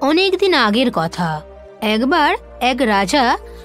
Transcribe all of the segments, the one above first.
অনেক দিন আগের কথা। একবার এক রাজা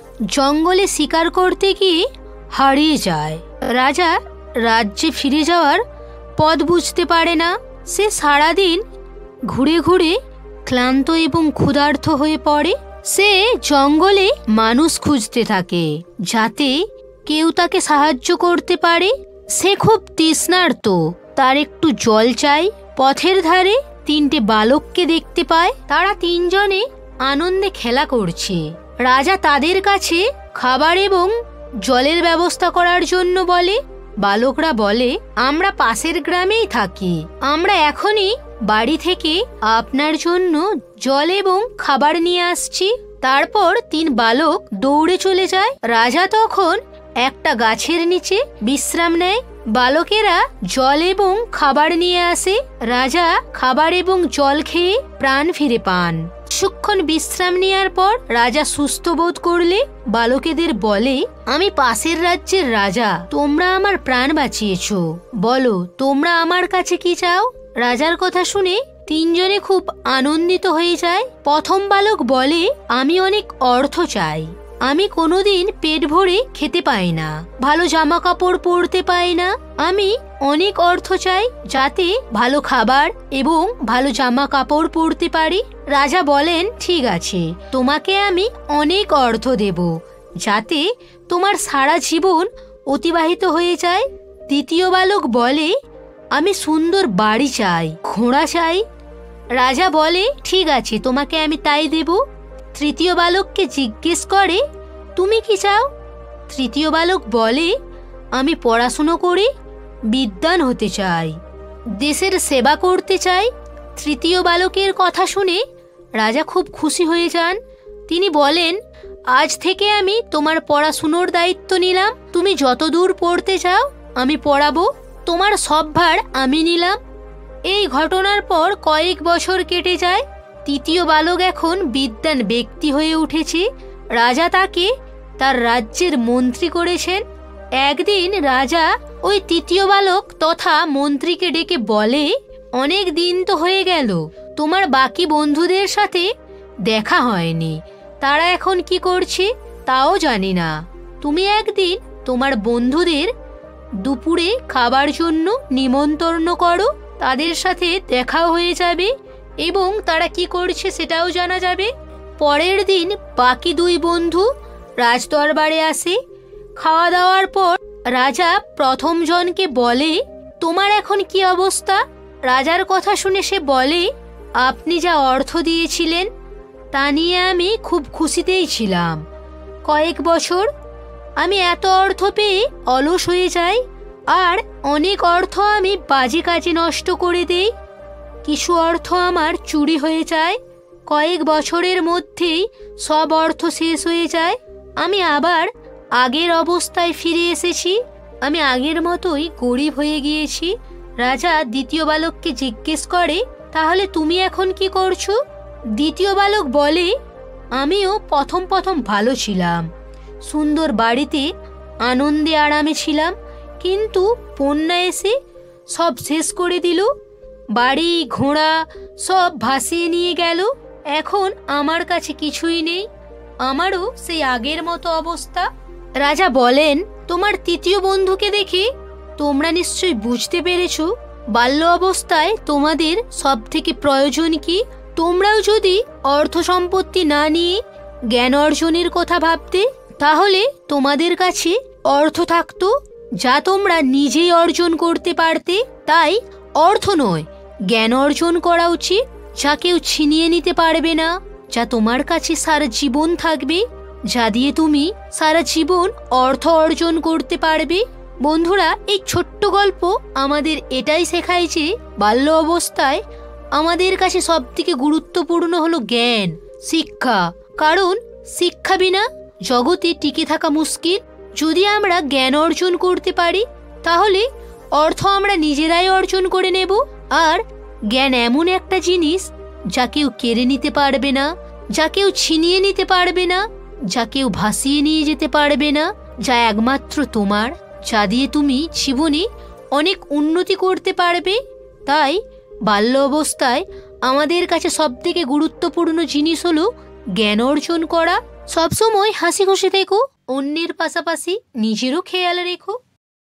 জঙ্গলে শিকার করতে গিয়ে হারিয়ে যায়। রাজা রাজ্যে ফিরে যাওয়ার পথ বুঝতে পারে না। সে সারাদিন ঘুরে ঘুরে ক্লান্ত এবং ক্ষুধার্ত হয়ে পড়ে। সে জঙ্গলে মানুষ খুঁজতে থাকে যাতে কেউ তাকে সাহায্য করতে পারে। সে খুব তৃষ্ণার্ত, তার একটু জল চাই। পথের ধারে তিনটে বালককে দেখতে পায়। তারা তিনজনে আনন্দে খেলা করছে। রাজা তাদের কাছে খাবার এবং জলের ব্যবস্থা করার জন্য বলে। বালকরা বলে, আমরা পাশের গ্রামেই থাকি, আমরা এখনই বাড়ি থেকে আপনার জন্য জল এবং খাবার নিয়ে আসছি। তারপর তিন বালক দৌড়ে চলে যায়। রাজা তখন একটা গাছের নিচে বিশ্রাম নেয়। বালকেরা জল এবং খাবার নিয়ে আসে। রাজা খাবার এবং জল খেয়ে প্রাণ ফিরে পান। কিছুক্ষণ বিশ্রাম নেওয়ার পর রাজা সুস্থ বোধ করলে বালকেদের বলে, আমি পাশের রাজ্যের রাজা, তোমরা আমার প্রাণ বাঁচিয়েছ, বলো তোমরা আমার কাছে কি চাও? রাজার কথা শুনে তিনজনে খুব আনন্দিত হয়ে যায়। প্রথম বালক বলে, আমি অনেক অর্থ চাই। আমি কোনোদিন পেট ভরে খেতে পাই না, ভালো জামা কাপড় পরতে পাই না। আমি অনেক অর্থ চাই যাতে ভালো খাবার এবং ভালো জামা কাপড় পরতে পারি। রাজা বলেন, ঠিক আছে, তোমাকে আমি অনেক অর্থ দেব যাতে তোমার সারা জীবন অতিবাহিত হয়ে যায়। দ্বিতীয় বালক বলে, আমি সুন্দর বাড়ি চাই, ঘোড়া চাই। রাজা বলে, ঠিক আছে, তোমাকে আমি তাই দেব। তৃতীয় বালককে জিজ্ঞেস করে, তুমি কি চাও? তৃতীয় বালক বলে, আমি পড়াশুনো করে বিদ্বান হতে চাই, দেশের সেবা করতে চাই। তৃতীয় বালকের কথা শুনে রাজা খুব খুশি হয়ে যান। তিনি বলেন, আজ থেকে আমি তোমার পড়াশুনোর দায়িত্ব নিলাম। তুমি যত দূর পড়তে চাও আমি পড়াবো, তোমার সব ভার আমি নিলাম। এই ঘটনার পর কয়েক বছর কেটে যায়। তৃতীয় বালক এখন বিদ্বান ব্যক্তি হয়ে উঠেছে। রাজা তাকে তার রাজ্যের মন্ত্রী করেছেন। একদিন রাজা ওই তৃতীয় বালক তথা মন্ত্রীকে ডেকে বলে, অনেক দিন তো হয়ে গেল, তোমার বাকি বন্ধুদের সাথে দেখা হয়নি, তারা এখন কি করছে তাও জানি না। তুমি একদিন তোমার বন্ধুদের দুপুরে খাবার জন্য নিমন্ত্রণ করো, তাদের সাথে দেখাও হয়ে যাবে এবং তারা কি করছে সেটাও জানা যাবে। পরের দিন বাকি দুই বন্ধু রাজদরবারে আসে। খাওয়া দাওয়ার পর রাজা প্রথম জনকে বলে, তোমার এখন কি অবস্থা? রাজার কথা শুনে সে বলে, আপনি যা অর্থ দিয়েছিলেন তা নিয়ে আমি খুব খুশিতেই ছিলাম। কয়েক বছর আমি এত অর্থ পেয়ে অলস হয়ে যাই, আর অনেক অর্থ আমি বাজে কাজে নষ্ট করে দেই। কিছু অর্থ আমার চুরি হয়ে যায়। কয়েক বছরের মধ্যেই সব অর্থ শেষ হয়ে যায়। আমি আবার আগের অবস্থায় ফিরে এসেছি। আমি আগের মতোই গরিব হয়ে গিয়েছি। রাজা দ্বিতীয় বালককে জিজ্ঞেস করে, তাহলে তুমি এখন কি করছো? দ্বিতীয় বালক বলে, আমিও প্রথম ভালো ছিলাম, সুন্দর বাড়িতে আনন্দে আরামে ছিলাম, কিন্তু বন্যা এসে সব শেষ করে দিল। বাড়ি ঘোড়া সব ভাসিয়ে নিয়ে গেল। এখন আমার কাছে কিছুই নেই, আমারও সেই আগের মতো অবস্থা। রাজা বলেন, তোমার তৃতীয় বন্ধুকে দেখে তোমরা নিশ্চয়ই বুঝতে পেরেছ বাল্য অবস্থায় তোমাদের সব থেকে প্রয়োজন কি। তোমরাও যদি অর্থ সম্পত্তি না নিয়ে জ্ঞান অর্জনের কথা ভাবতে, তাহলে তোমাদের কাছে অর্থ থাকতো যা তোমরা নিজেই অর্জন করতে পারতে। তাই অর্থ নয়, জ্ঞান অর্জন করা উচিত, যা কেউ ছিনিয়ে নিতে পারবে না, যা তোমার কাছে সারা জীবন থাকবে, যা দিয়ে তুমি সারা জীবন অর্থ অর্জন করতে পারবে। বন্ধুরা, এই ছোট্ট গল্প আমাদের এটাই শেখায় যে বাল্য অবস্থায় আমাদের কাছে সবথেকে গুরুত্বপূর্ণ হলো জ্ঞান, শিক্ষা। কারণ শিক্ষা বিনা জগতে টিকে থাকা মুশকিল। যদি আমরা জ্ঞান অর্জন করতে পারি তাহলে অর্থ আমরা নিজেরাই অর্জন করে নেব। আর জ্ঞান এমন একটা জিনিস যা কেউ কেড়ে নিতে পারবে না, যা কেউ ছিনিয়ে নিতে পারবে না, যা কেউ ভাসিয়ে নিয়ে যেতে পারবে না, যা একমাত্র তোমার, যা দিয়ে তুমি জীবনে অনেক উন্নতি করতে পারবে। তাই বাল্য অবস্থায় আমাদের কাছে সবথেকে গুরুত্বপূর্ণ জিনিস হলো জ্ঞান অর্জন করা। সবসময় হাসি খুশি থেকো, অন্যের পাশাপাশি নিজেরও খেয়াল রেখো।